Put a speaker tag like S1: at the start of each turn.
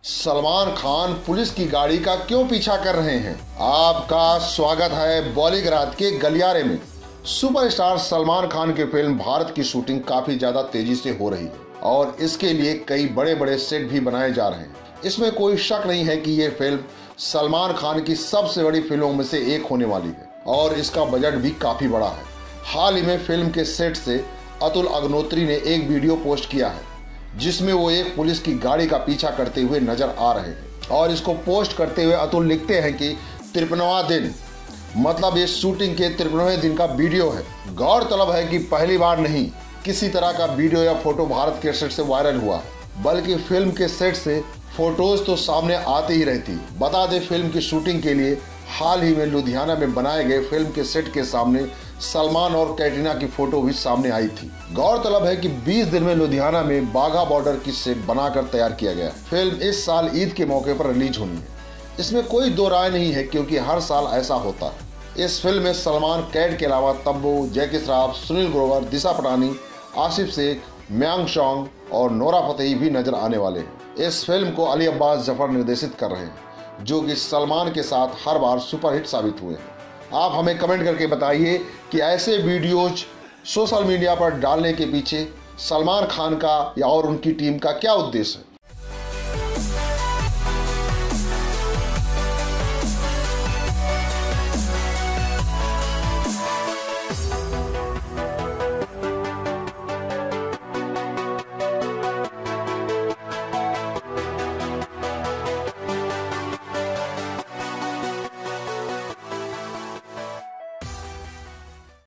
S1: Salman Khan police की गाड़ी का क्यों पीछा कर रहे हैं? आपका स्वागत है बॉलीवुड के गलियारे में। सुपरस्टार सलमान खान की फिल्म भारत की शूटिंग काफी ज्यादा तेजी से हो रही है और इसके लिए कई बड़े बड़े सेट भी बनाए जा रहे हैं। इसमें कोई शक नहीं है कि ये फिल्म सलमान खान की सबसे बड़ी फिल्मों में से एक होने वाली है और इसका बजट भी काफी बड़ा है। हाल ही में फिल्म के सेट से अतुल अग्निहोत्री ने एक वीडियो पोस्ट किया है जिसमें वो एक पुलिस की गाड़ी का पीछा करते हुए नजर आ रहे हैं और इसको पोस्ट करते हुए अतुल लिखते हैं कि 53वां दिन, मतलब ये शूटिंग के 53वें दिन का वीडियो है। गौरतलब है कि पहली बार नहीं किसी तरह का वीडियो या फोटो भारत के सेट से वायरल हुआ है, बल्कि फिल्म के सेट से फोटोज तो सामने आती ही रहती। बता दें, फिल्म की शूटिंग के लिए हाल ही में लुधियाना में बनाए गए फिल्म के सेट के सामने सलमान और कैटरीना की फोटो भी सामने आई थी। गौरतलब है कि 20 दिन में लुधियाना में बाघा बॉर्डर की सेट बनाकर तैयार किया गया। फिल्म इस साल ईद के मौके पर रिलीज होनी है, इसमें कोई दो राय नहीं है क्योंकि हर साल ऐसा होता है। इस फिल्म में सलमान कैद के अलावा तब्बू, जैकी श्रॉफ, सुनील ग्रोवर, दिशा पटानी, आसिफ शेख, मयांक चौंग और नोरा फतेही भी नजर आने वाले हैं। इस फिल्म को अली अब्बास जफर निर्देशित कर रहे हैं जो कि सलमान के साथ हर बार सुपरहिट साबित हुए हैं। आप हमें कमेंट करके बताइए कि ऐसे वीडियोज सोशल मीडिया पर डालने के पीछे सलमान खान का या और उनकी टीम का क्या उद्देश्य है।